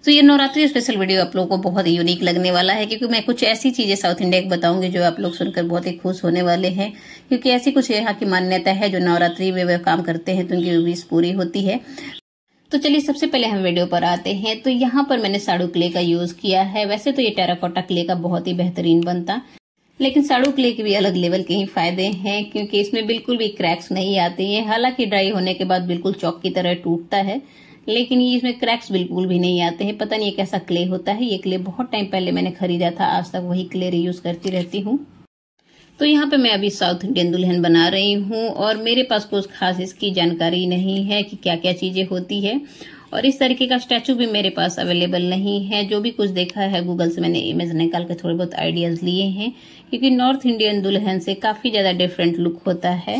तो ये Navratri special video आप लोगों को बहुत ही यूनिक लगने वाला है, क्योंकि मैं कुछ ऐसी चीजें साउथ इंडिया की बताऊंगी जो आप लोग सुनकर बहुत ही खुश होने वाले हैं। क्योंकि ऐसी कुछ यहाँ की मान्यता है, जो नवरात्रि में वे काम करते हैं तो उनकी विश पूरी होती है। तो चलिए सबसे पहले हम वीडियो पर आते हैं। तो यहाँ पर मैंने साड़ू क्ले का यूज किया है। वैसे तो ये टेराकोटा क्ले का बहुत ही बेहतरीन बनता, लेकिन साड़ू क्ले के भी अलग लेवल के ही फायदे हैं, क्योंकि इसमें बिल्कुल भी क्रैक्स नहीं आते हैं। हालांकि ड्राई होने के बाद बिल्कुल चौक की तरह टूटता है, लेकिन ये इसमें क्रैक्स बिल्कुल भी नहीं आते हैं। पता नहीं ये कैसा क्ले होता है। ये क्ले बहुत टाइम पहले मैंने खरीदा था, आज तक वही क्ले रीयूज करती रहती हूँ। तो यहाँ पे मैं अभी साउथ इंडियन दुल्हन बना रही हूँ और मेरे पास कुछ खास इसकी जानकारी नहीं है कि क्या क्या चीजें होती है, और इस तरीके का स्टैचू भी मेरे पास अवेलेबल नहीं है। जो भी कुछ देखा है गूगल से मैंने इमेज निकाल के थोड़े बहुत आइडियाज लिए हैं, क्योंकि नॉर्थ इंडियन दुल्हन से काफी ज्यादा डिफरेंट लुक होता है।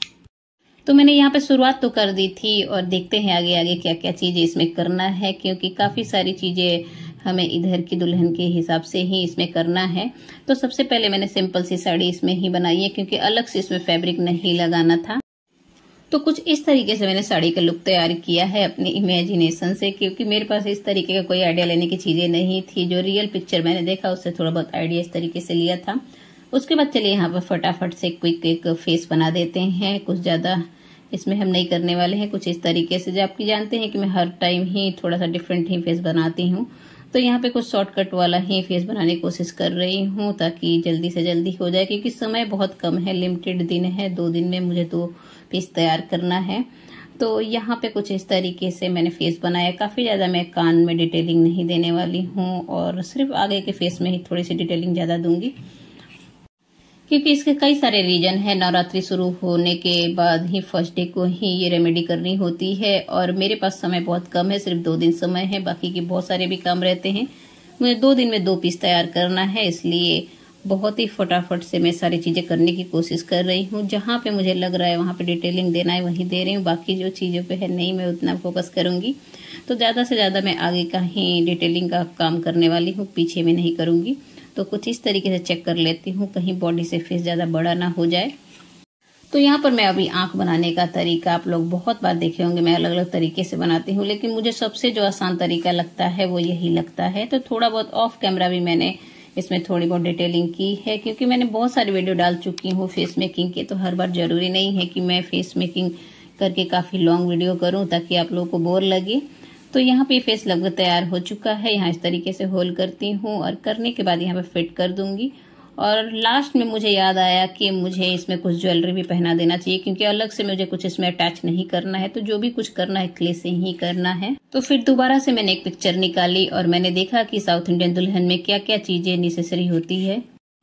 तो मैंने यहाँ पे शुरुआत तो कर दी थी और देखते हैं आगे आगे क्या क्या चीजें इसमें करना है, क्योंकि काफी सारी चीजें हमें इधर की दुल्हन के हिसाब से ही इसमें करना है। तो सबसे पहले मैंने सिंपल सी साड़ी इसमें ही बनाई है, क्योंकि अलग से इसमें फैब्रिक नहीं लगाना था। तो कुछ इस तरीके से मैंने साड़ी का लुक तैयार किया है अपनी इमेजिनेशन से, क्योंकि मेरे पास इस तरीके का कोई आइडिया लेने की चीजें नहीं थी। जो रियल पिक्चर मैंने देखा उससे थोड़ा बहुत आइडिया इस तरीके से लिया था। उसके बाद चलिए यहाँ पर फटाफट से क्विक एक फेस बना देते हैं। कुछ ज्यादा इसमें हम नहीं करने वाले हैं, कुछ इस तरीके से। जो आप जानते हैं कि मैं हर टाइम ही थोड़ा सा डिफरेंट ही फेस बनाती हूँ, तो यहाँ पे कुछ शॉर्टकट वाला ही फेस बनाने की कोशिश कर रही हूँ, ताकि जल्दी से जल्दी हो जाए। क्योंकि समय बहुत कम है, लिमिटेड दिन है, 2 दिन में मुझे 2 पीस तैयार करना है। तो यहाँ पे कुछ इस तरीके से मैंने फेस बनाया। काफी ज्यादा मैं कान में डिटेलिंग नहीं देने वाली हूँ, और सिर्फ आगे के फेस में ही थोड़ी सी डिटेलिंग ज्यादा दूंगी, क्योंकि इसके कई सारे रीजन है। नवरात्रि शुरू होने के बाद ही फर्स्ट डे को ही ये रेमेडी करनी होती है, और मेरे पास समय बहुत कम है, सिर्फ 2 दिन समय है, बाकी के बहुत सारे भी काम रहते हैं। मुझे 2 दिन में 2 पीस तैयार करना है, इसलिए बहुत ही फटाफट से मैं सारी चीजें करने की कोशिश कर रही हूँ। जहाँ पे मुझे लग रहा है वहां पे डिटेलिंग देना है वहीं दे रही हूँ, बाकी जो चीजों पे है नहीं, मैं उतना फोकस करूंगी। तो ज्यादा से ज्यादा मैं आगे का ही डिटेलिंग का काम करने वाली हूँ, पीछे में नहीं करूंगी। तो कुछ इस तरीके से चेक कर लेती हूँ, कहीं बॉडी से फेस ज्यादा बड़ा ना हो जाए। तो यहाँ पर मैं अभी आंख बनाने का तरीका आप लोग बहुत बार देखे होंगे, मैं अलग अलग तरीके से बनाती हूँ, लेकिन मुझे सबसे जो आसान तरीका लगता है वो यही लगता है। तो थोड़ा बहुत ऑफ कैमरा भी मैंने इसमें थोड़ी बहुत डिटेलिंग की है, क्योंकि मैंने बहुत सारी वीडियो डाल चुकी हूँ फेस मेकिंग के। तो हर बार जरूरी नहीं है कि मैं फेस मेकिंग करके काफी लॉन्ग वीडियो करूँ ताकि आप लोगों को बोर लगे। तो यहाँ पे फेस लगभग तैयार हो चुका है। यहाँ इस तरीके से होल करती हूँ, और करने के बाद यहाँ पे फिट कर दूंगी। और लास्ट में मुझे याद आया कि मुझे इसमें कुछ ज्वेलरी भी पहना देना चाहिए, क्योंकि अलग से मुझे कुछ इसमें अटैच नहीं करना है। तो जो भी कुछ करना है क्ले से ही करना है। तो फिर दोबारा से मैंने एक पिक्चर निकाली और मैंने देखा कि साउथ इंडियन दुल्हन में क्या क्या चीजें नेसेसरी होती है।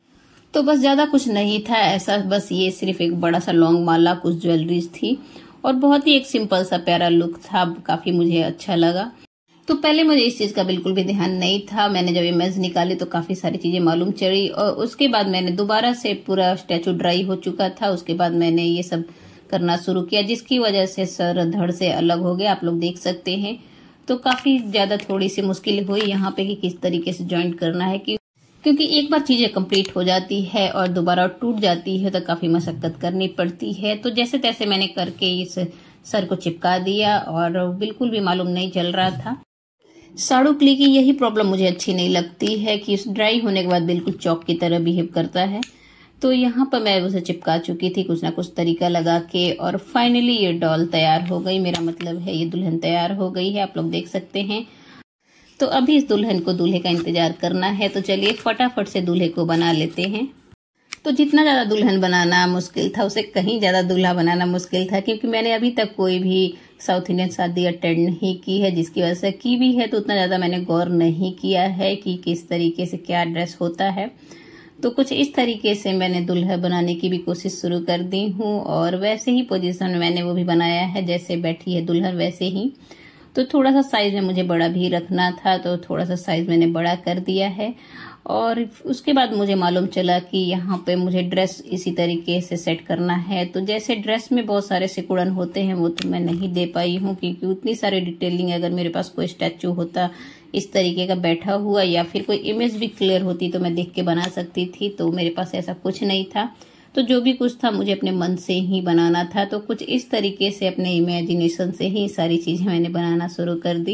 तो बस ज्यादा कुछ नहीं था ऐसा, बस ये सिर्फ एक बड़ा सा लॉन्ग माला, कुछ ज्वेलरीज थी, और बहुत ही एक सिंपल सा प्यारा लुक था। काफी मुझे अच्छा लगा। तो पहले मुझे इस चीज का बिल्कुल भी ध्यान नहीं था। मैंने जब इमेज निकाली तो काफी सारी चीजें मालूम चली, और उसके बाद मैंने दोबारा से पूरा स्टैचू ड्राई हो चुका था, उसके बाद मैंने ये सब करना शुरू किया, जिसकी वजह से सर धड़ से अलग हो गया, आप लोग देख सकते हैं। तो काफी ज्यादा थोड़ी सी मुश्किल हुई यहाँ पे कि किस तरीके से ज्वाइंट करना है, क्योंकि एक बार चीजें कंप्लीट हो जाती है और दोबारा टूट जाती है तो काफी मशक्कत करनी पड़ती है। तो जैसे तैसे मैंने करके इस सर को चिपका दिया, और बिल्कुल भी मालूम नहीं चल रहा था। साड़ू क्ले की यही प्रॉब्लम मुझे अच्छी नहीं लगती है कि ड्राई होने के बाद बिल्कुल चौक की तरह बिहेव करता है। तो यहाँ पर मैं उसे चिपका चुकी थी कुछ ना कुछ तरीका लगा के, और फाइनली ये डॉल तैयार हो गई। मेरा मतलब है ये दुल्हन तैयार हो गई है, आप लोग देख सकते हैं। तो अभी इस दुल्हन को दूल्हे का इंतजार करना है। तो चलिए फटाफट से दूल्हे को बना लेते हैं। तो जितना ज्यादा दुल्हन बनाना मुश्किल था, उसे कहीं ज्यादा दूल्हा बनाना मुश्किल था, क्योंकि मैंने अभी तक कोई भी साउथ इंडियन शादी अटेंड नहीं की है, जिसकी वजह से की भी है तो उतना ज्यादा मैंने गौर नहीं किया है कि किस तरीके से क्या ड्रेस होता है। तो कुछ इस तरीके से मैंने दूल्हा बनाने की भी कोशिश शुरू कर दी हूँ, और वैसे ही पोजीशन में मैंने वो भी बनाया है जैसे बैठी है दुल्हन वैसे ही। तो थोड़ा सा साइज में मुझे बड़ा भी रखना था, तो थोड़ा सा साइज मैंने बड़ा कर दिया है। और उसके बाद मुझे मालूम चला कि यहाँ पे मुझे ड्रेस इसी तरीके से सेट करना है। तो जैसे ड्रेस में बहुत सारे सिकुड़न होते हैं वो तो मैं नहीं दे पाई हूँ, क्योंकि उतनी सारी डिटेलिंग अगर मेरे पास कोई स्टैचू होता इस तरीके का बैठा हुआ, या फिर कोई इमेज भी क्लियर होती तो मैं देख के बना सकती थी। तो मेरे पास ऐसा कुछ नहीं था। तो जो भी कुछ था मुझे अपने मन से ही बनाना था। तो कुछ इस तरीके से अपने इमेजिनेशन से ही सारी चीजें मैंने बनाना शुरू कर दी।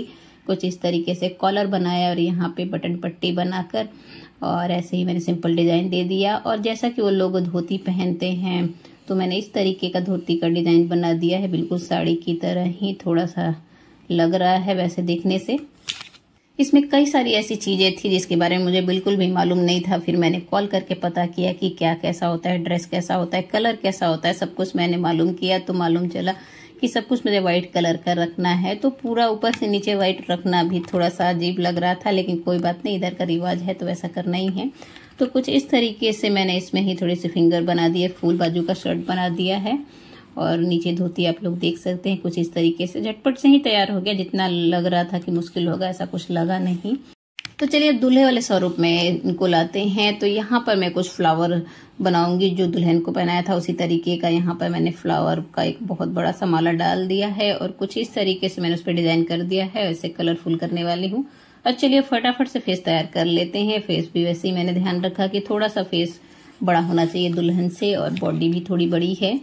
कुछ इस तरीके से कॉलर बनाया और यहाँ पे बटन पट्टी बनाकर और ऐसे ही मैंने सिंपल डिजाइन दे दिया। और जैसा कि वो लोग धोती पहनते हैं तो मैंने इस तरीके का धोती का डिजाइन बना दिया है, बिल्कुल साड़ी की तरह ही थोड़ा सा लग रहा है वैसे देखने से। इसमें कई सारी ऐसी चीजें थी जिसके बारे में मुझे बिल्कुल भी मालूम नहीं था। फिर मैंने कॉल करके पता किया कि क्या कैसा होता है, ड्रेस कैसा होता है, कलर कैसा होता है, सब कुछ मैंने मालूम किया। तो मालूम चला कि सब कुछ मुझे व्हाइट कलर का रखना है। तो पूरा ऊपर से नीचे व्हाइट रखना भी थोड़ा सा अजीब लग रहा था, लेकिन कोई बात नहीं, इधर का रिवाज है तो वैसा करना ही है। तो कुछ इस तरीके से मैंने इसमें ही थोड़ी सी फिंगर बना दिए, फुल बाजू का शर्ट बना दिया है और नीचे धोती आप लोग देख सकते हैं। कुछ इस तरीके से झटपट से ही तैयार हो गया, जितना लग रहा था कि मुश्किल होगा ऐसा कुछ लगा नहीं। तो चलिए अब दूल्हे वाले स्वरूप में इनको लाते हैं। तो यहाँ पर मैं कुछ फ्लावर बनाऊंगी, जो दुल्हन को पहनाया था उसी तरीके का। यहाँ पर मैंने फ्लावर का एक बहुत बड़ा सा माला डाल दिया है और कुछ इस तरीके से मैंने उस पर डिजाइन कर दिया है। वैसे कलरफुल करने वाली हूँ। और चलिए फटाफट से फेस तैयार कर लेते हैं। फेस भी वैसे ही मैंने ध्यान रखा कि थोड़ा सा फेस बड़ा होना चाहिए दुल्हन से, और बॉडी भी थोड़ी बड़ी है।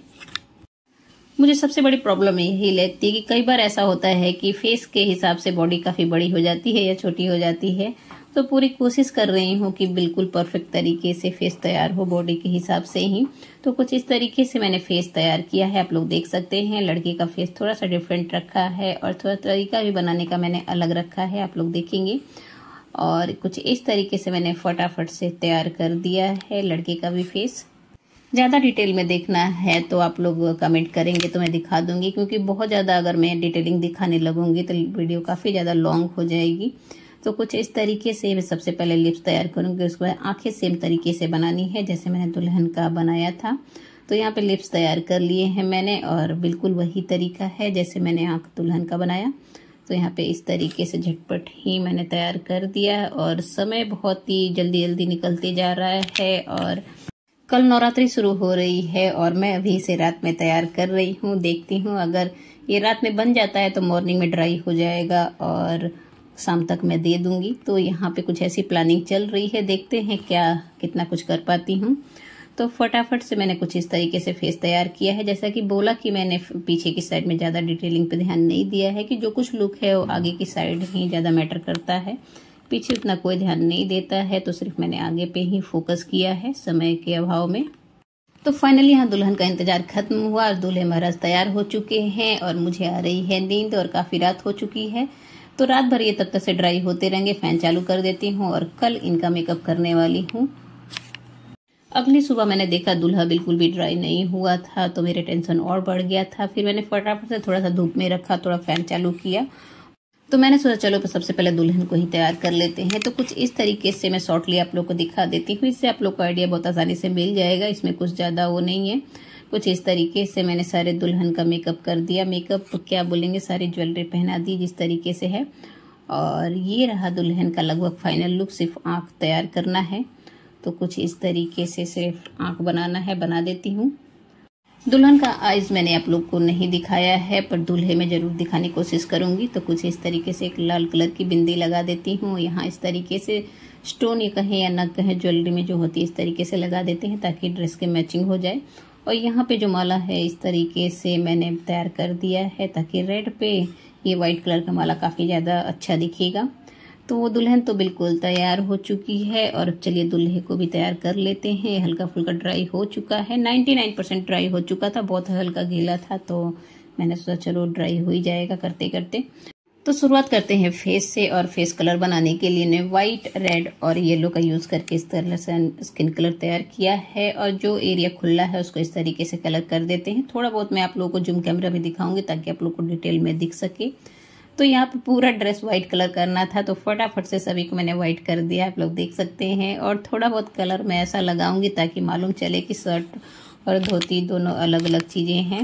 मुझे सबसे बड़ी प्रॉब्लम यही लगती है कि कई बार ऐसा होता है कि फेस के हिसाब से बॉडी काफी बड़ी हो जाती है या छोटी हो जाती है। तो पूरी कोशिश कर रही हूँ कि बिल्कुल परफेक्ट तरीके से फेस तैयार हो बॉडी के हिसाब से ही। तो कुछ इस तरीके से मैंने फेस तैयार किया है, आप लोग देख सकते हैं। लड़की का फेस थोड़ा सा डिफरेंट रखा है और थोड़ा तरीका भी बनाने का मैंने अलग रखा है, आप लोग देखेंगे। और कुछ इस तरीके से मैंने फटाफट से तैयार कर दिया है लड़के का भी फेस। ज़्यादा डिटेल में देखना है तो आप लोग कमेंट करेंगे तो मैं दिखा दूंगी, क्योंकि बहुत ज़्यादा अगर मैं डिटेलिंग दिखाने लगूंगी तो वीडियो काफ़ी ज़्यादा लॉन्ग हो जाएगी। तो कुछ इस तरीके से मैं सबसे पहले लिप्स तैयार करूंगी, उसके बाद आंखें सेम तरीके से बनानी है जैसे मैंने दुल्हन का बनाया था। तो यहाँ पे लिप्स तैयार कर लिए हैं मैंने और बिल्कुल वही तरीका है जैसे मैंने आंख दुल्हन का बनाया। तो यहाँ पे इस तरीके से झटपट ही मैंने तैयार कर दिया। और समय बहुत ही जल्दी जल्दी निकलते जा रहा है और कल नवरात्रि शुरू हो रही है और मैं अभी इसे रात में तैयार कर रही हूँ। देखती हूँ अगर ये रात में बन जाता है तो मॉर्निंग में ड्राई हो जाएगा और शाम तक मैं दे दूंगी। तो यहाँ पे कुछ ऐसी प्लानिंग चल रही है, देखते हैं क्या कितना कुछ कर पाती हूँ। तो फटाफट से मैंने कुछ इस तरीके से फेस तैयार किया है। जैसा कि बोला कि मैंने पीछे की साइड में ज़्यादा डिटेलिंग पे ध्यान नहीं दिया है, कि जो कुछ लुक है वो आगे की साइड ही ज़्यादा मैटर करता है, पीछे उतना कोई ध्यान नहीं देता है। तो सिर्फ मैंने आगे पे ही फोकस किया है समय के अभाव में। तो फाइनली यहाँ दुल्हन का इंतजार खत्म हुआ और दूल्हे महाराज तैयार हो चुके हैं और मुझे आ रही है नींद और काफी रात हो चुकी है। तो रात भर ये तब तक से ड्राई होते रहेंगे, फैन चालू कर देती हूँ और कल इनका मेकअप करने वाली हूँ। अगली सुबह मैंने देखा दूल्हा बिल्कुल भी ड्राई नहीं हुआ था, तो मेरे टेंशन और बढ़ गया था। फिर मैंने फटाफट से थोड़ा सा धूप में रखा, थोड़ा फैन चालू किया। तो मैंने सोचा चलो सबसे पहले दुल्हन को ही तैयार कर लेते हैं। तो कुछ इस तरीके से मैं शॉर्टली आप लोग को दिखा देती हूँ, इससे आप लोग को आइडिया बहुत आसानी से मिल जाएगा। इसमें कुछ ज़्यादा वो नहीं है। कुछ इस तरीके से मैंने सारे दुल्हन का मेकअप कर दिया, मेकअप क्या बोलेंगे, सारी ज्वेलरी पहना दी जिस तरीके से है। और ये रहा दुल्हन का लगभग फाइनल लुक, सिर्फ आँख तैयार करना है। तो कुछ इस तरीके से सिर्फ आँख बनाना है, बना देती हूँ। दुल्हन का आइज मैंने आप लोग को नहीं दिखाया है, पर दूल्हे में जरूर दिखाने की कोशिश करूंगी। तो कुछ इस तरीके से एक लाल कलर की बिंदी लगा देती हूँ। यहाँ इस तरीके से स्टोन ये कहें या नग कहें, ज्वेलरी में जो होती है इस तरीके से लगा देते हैं ताकि ड्रेस के मैचिंग हो जाए। और यहाँ पे जो माला है इस तरीके से मैंने तैयार कर दिया है ताकि रेड पे ये व्हाइट कलर का माला काफ़ी ज़्यादा अच्छा दिखेगा। तो वो दुल्हन तो बिल्कुल तैयार हो चुकी है और चलिए दूल्हे को भी तैयार कर लेते हैं। हल्का फुल्का ड्राई हो चुका है, 99% ड्राई हो चुका था, बहुत हल्का गीला था। तो मैंने सोचा चलो ड्राई हो ही जाएगा करते करते। तो शुरुआत करते हैं फेस से। और फेस कलर बनाने के लिए ने व्हाइट, रेड और येलो का यूज़ करके इस तरह से स्किन कलर तैयार किया है। और जो एरिया खुला है उसको इस तरीके से कलर कर देते हैं। थोड़ा बहुत मैं आप लोगों को जूम कैमरा भी दिखाऊंगी ताकि आप लोग को डिटेल में दिख सके। तो यहाँ पे पूरा ड्रेस व्हाइट कलर करना था, तो फटाफट से सभी को मैंने व्हाइट कर दिया, आप लोग देख सकते हैं। और थोड़ा बहुत कलर मैं ऐसा लगाऊंगी ताकि मालूम चले कि शर्ट और धोती दोनों अलग अलग चीज़ें हैं,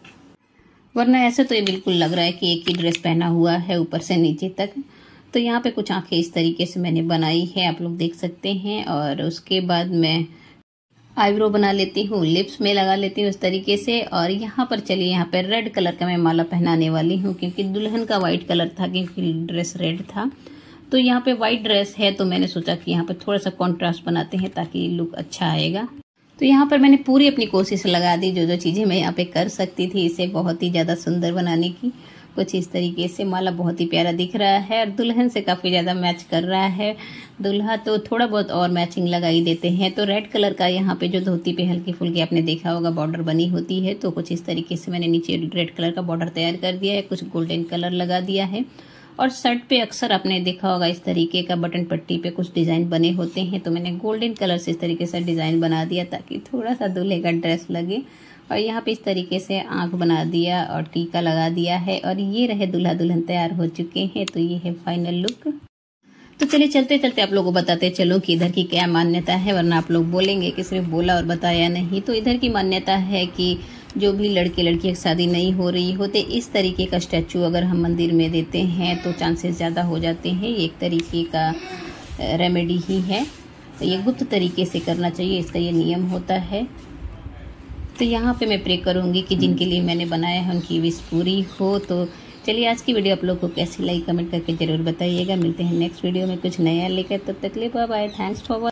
वरना ऐसे तो ये बिल्कुल लग रहा है कि एक ही ड्रेस पहना हुआ है ऊपर से नीचे तक। तो यहाँ पे कुछ आंखें इस तरीके से मैंने बनाई है, आप लोग देख सकते हैं। और उसके बाद मैं आईब्रो बना लेती हूँ, लिप्स में लगा लेती हूँ इस तरीके से। और यहाँ पर चलिए यहाँ पे रेड कलर का मैं माला पहनाने वाली हूँ, क्योंकि दुल्हन का व्हाइट कलर था, क्योंकि ड्रेस रेड था। तो यहाँ पे व्हाइट ड्रेस है तो मैंने सोचा कि यहाँ पे थोड़ा सा कॉन्ट्रास्ट बनाते हैं ताकि लुक अच्छा आएगा। तो यहाँ पर मैंने पूरी अपनी कोशिश लगा दी, जो जो चीज़ें मैं यहाँ पे कर सकती थी इसे बहुत ही ज़्यादा सुंदर बनाने की। कुछ इस तरीके से माला बहुत ही प्यारा दिख रहा है और दुल्हन से काफी ज्यादा मैच कर रहा है। दूल्हा तो थोड़ा बहुत और मैचिंग लगाई देते हैं। तो रेड कलर का यहाँ पे जो धोती पे हल्की फुल्की आपने देखा होगा बॉर्डर बनी होती है, तो कुछ इस तरीके से मैंने नीचे रेड कलर का बॉर्डर तैयार कर दिया है, कुछ गोल्डन कलर लगा दिया है। और शर्ट पे अक्सर आपने देखा होगा इस तरीके का बटन पट्टी पे कुछ डिजाइन बने होते हैं, तो मैंने गोल्डन कलर से इस तरीके से डिजाइन बना दिया ताकि थोड़ा सा दूल्हे का ड्रेस लगे। और यहाँ पे इस तरीके से आंख बना दिया और टीका लगा दिया है और ये रहे दूल्हा दुल्हन तैयार हो चुके हैं। तो ये है फाइनल लुक। तो चलिए चलते चलते आप लोगों को बताते चलो कि इधर की क्या मान्यता है, वरना आप लोग बोलेंगे कि सिर्फ बोला और बताया नहीं। तो इधर की मान्यता है कि जो भी लड़के लड़की की शादी नहीं हो रही होते, इस तरीके का स्टैचू अगर हम मंदिर में देते हैं तो चांसेस ज़्यादा हो जाते हैं। ये एक तरीके का रेमेडी ही है, तो ये गुप्त तरीके से करना चाहिए, इसका ये नियम होता है। तो यहाँ पे मैं प्रे करूँगी कि जिनके लिए मैंने बनाया है उनकी विश पूरी हो। तो चलिए आज की वीडियो आप लोग को कैसी लगी कमेंट करके जरूर बताइएगा। मिलते हैं नेक्स्ट वीडियो में कुछ नया लेकर, तब तक के लिए बाय बाय, थैंक्स फॉर